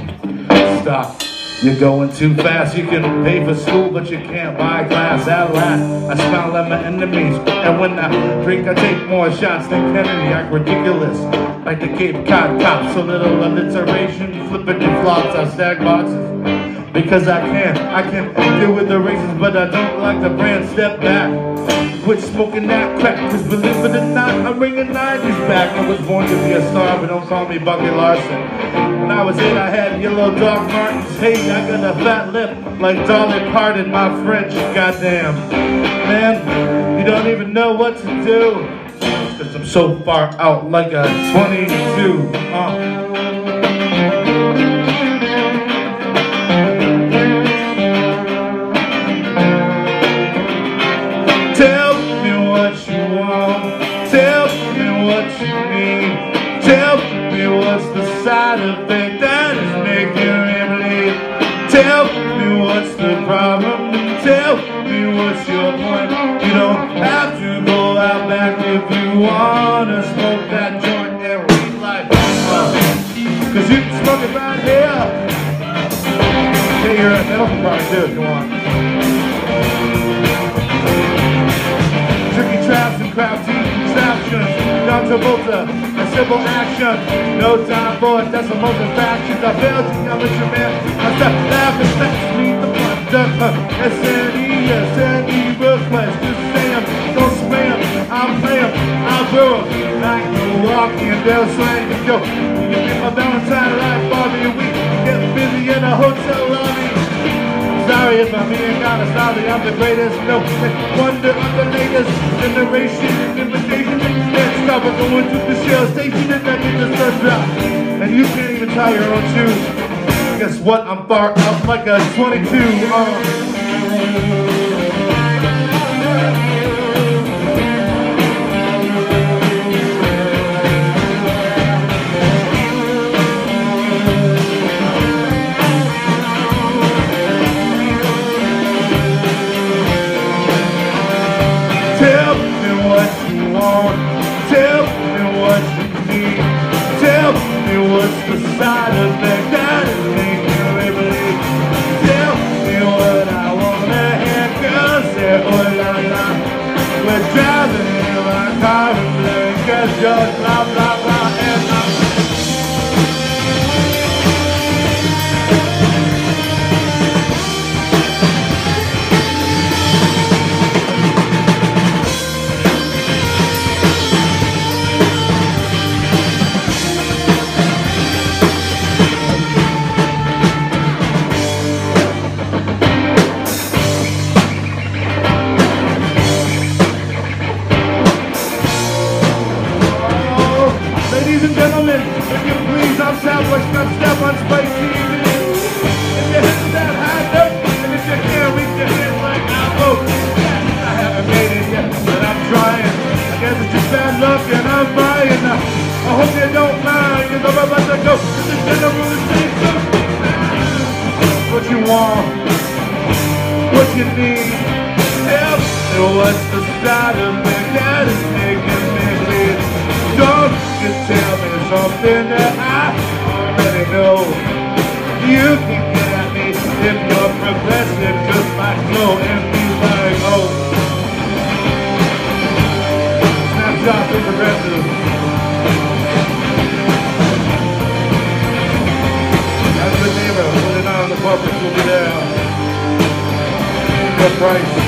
Stop. You're going too fast. You can pay for school, but you can't buy class. At last, I smile at my enemies, and when I drink, I take more shots than Kennedy. Act ridiculous, like the Cape Cod cops. So little alliteration, flipping your flops. I stack boxes because I can deal with the races, but I don't like the brand. Step back, quit smoking that crack, cause believe it or not, I'm bringing 90s back. I was born to be a star, but don't call me Bucky Larson. When I was 8, I had yellow Doc Martens. Hey, I got a fat lip like Dolly Parton, my French, goddamn. Man, you don't even know what to do, cause I'm so far out like a 22. Tell me what you want, tell me what you need, tell me what's the side effect that is making me bleed. Tell me what's the problem, and tell me what's your point. You don't have to go out back if you wanna smoke that joint and read like cause you can smoke it right here. Okay, you're at medical part too if you want. Tricky traps and crowd teeth exceptions, John Travolta, a simple action. No time for it, that's the most infections. I failed to cover your man. I step laughing, let's meet the blunder. S-N-E request, just Sam, don't spam. I'll play him, I'll brew him. Like the walking, they'll slang and go. You can be my Valentine life, Barbie, a week. Get busy in a hotel lobby. Sorry if I'm being honest, I'm the greatest. No wonder I'm the latest generation. Invitation, can't stop it going to the shell station and I get the sun drop. And you can't even tie your own shoes. Guess what? I'm far out like a 22. Tell me what you want, tell me what you need, tell me what's the side effect that is making me believe. Tell me what I wanna hear, cause oh la la, we're driving in my car and blowing, cause you're blah blah blah and ladies and gentlemen, if you please, I'm Southwest Step on Spice TV. If you hit that high note, and if you can't reach your hands like I vote. I haven't made it yet, but I'm trying. I guess it's just bad luck and I'm buying. I hope you don't mind, cause I'm about to go to the general station. What you want, what you need, tell me what's the side of me that is making me bleed. Don't you tell me something that I already know. You can get at me if you're progressive, just like glow and be like, oh. Snapshot for progressive. That's the neighbor, put it on the corporate, we'll be there. Good price.